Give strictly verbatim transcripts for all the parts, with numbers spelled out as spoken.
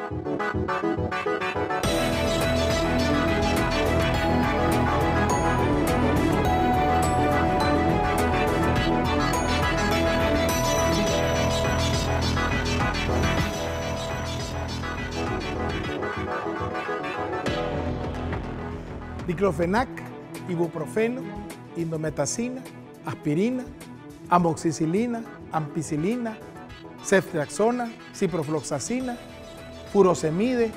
Diclofenac, ibuprofeno, indometacina, aspirina, amoxicilina, ampicilina, ceftriaxona, ciprofloxacina, furosemide.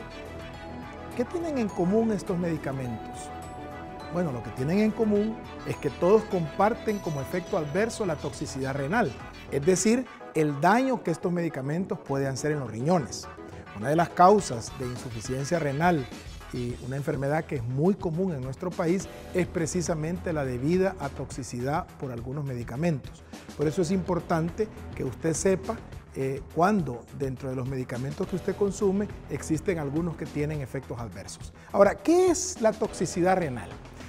¿Qué tienen en común estos medicamentos? Bueno, lo que tienen en común es que todos comparten como efecto adverso la toxicidad renal, es decir, el daño que estos medicamentos pueden hacer en los riñones. Una de las causas de insuficiencia renal y una enfermedad que es muy común en nuestro país es precisamente la debida a toxicidad por algunos medicamentos. Por eso es importante que usted sepa eh, cuándo dentro de los medicamentos que usted consume existen algunos que tienen efectos adversos. Ahora, ¿qué es la toxicidad renal?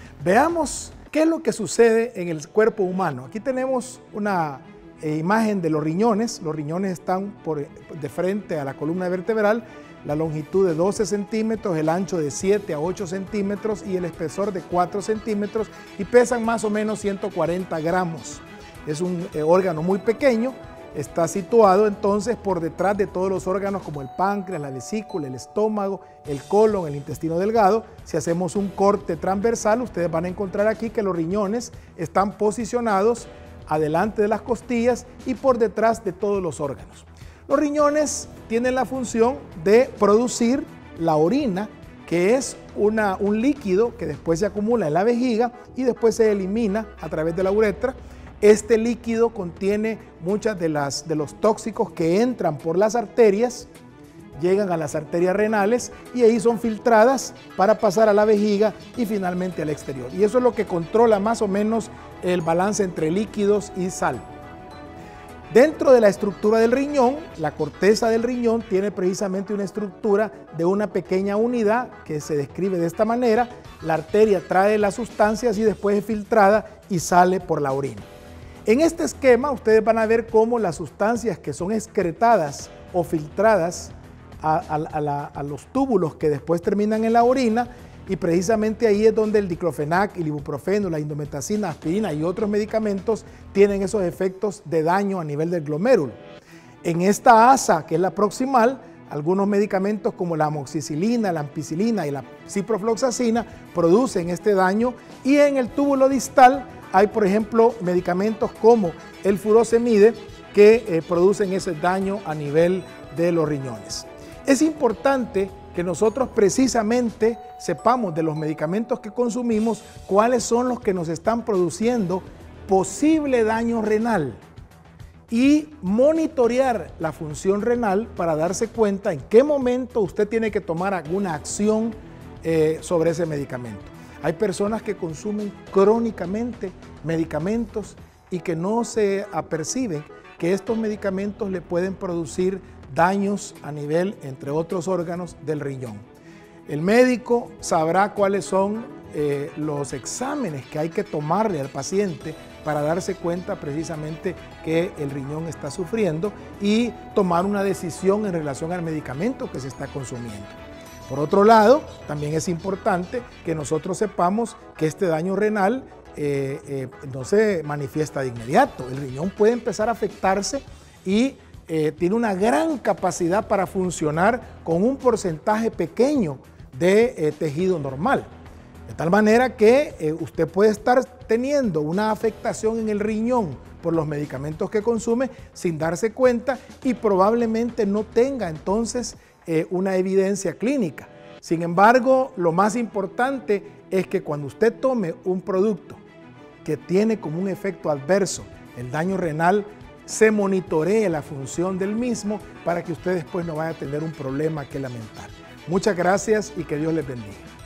Veamos qué es lo que sucede en el cuerpo humano. Aquí tenemos una eh, imagen de los riñones. Los riñones están por, de frente a la columna vertebral. La longitud de doce centímetros, el ancho de siete a ocho centímetros y el espesor de cuatro centímetros y pesan más o menos ciento cuarenta gramos. Es un eh, órgano muy pequeño, está situado entonces por detrás de todos los órganos como el páncreas, la vesícula, el estómago, el colon, el intestino delgado. Si hacemos un corte transversal, ustedes van a encontrar aquí que los riñones están posicionados adelante de las costillas y por detrás de todos los órganos. Los riñones tienen la función de producir la orina, que es una, un líquido que después se acumula en la vejiga y después se elimina a través de la uretra. Este líquido contiene muchas de, las, de los tóxicos que entran por las arterias, llegan a las arterias renales y ahí son filtradas para pasar a la vejiga y finalmente al exterior. Y eso es lo que controla más o menos el balance entre líquidos y sal. Dentro de la estructura del riñón, la corteza del riñón tiene precisamente una estructura de una pequeña unidad que se describe de esta manera. La arteria trae las sustancias y después es filtrada y sale por la orina. En este esquema ustedes van a ver cómo las sustancias que son excretadas o filtradas a, a, a, la, a los túbulos que después terminan en la orina, y precisamente ahí es donde el diclofenac, el ibuprofeno, la indometacina, aspirina y otros medicamentos tienen esos efectos de daño a nivel del glomérulo. En esta asa, que es la proximal, algunos medicamentos como la amoxicilina, la ampicilina y la ciprofloxacina producen este daño, y en el túbulo distal hay, por ejemplo, medicamentos como el furosemide que eh, producen ese daño a nivel de los riñones. Es importante que nosotros precisamente sepamos de los medicamentos que consumimos cuáles son los que nos están produciendo posible daño renal y monitorear la función renal para darse cuenta en qué momento usted tiene que tomar alguna acción eh, sobre ese medicamento. Hay personas que consumen crónicamente medicamentos y que no se aperciben que estos medicamentos le pueden producir daños a nivel, entre otros órganos, del riñón. El médico sabrá cuáles son eh, los exámenes que hay que tomarle al paciente para darse cuenta precisamente que el riñón está sufriendo y tomar una decisión en relación al medicamento que se está consumiendo. Por otro lado, también es importante que nosotros sepamos que este daño renal eh, eh, no se manifiesta de inmediato. El riñón puede empezar a afectarse y Eh, tiene una gran capacidad para funcionar con un porcentaje pequeño de eh, tejido normal. De tal manera que eh, usted puede estar teniendo una afectación en el riñón por los medicamentos que consume sin darse cuenta y probablemente no tenga entonces eh, una evidencia clínica. Sin embargo, lo más importante es que cuando usted tome un producto que tiene como un efecto adverso el daño renal, se monitoree la función del mismo para que usted después no vaya a tener un problema que lamentar. Muchas gracias y que Dios les bendiga.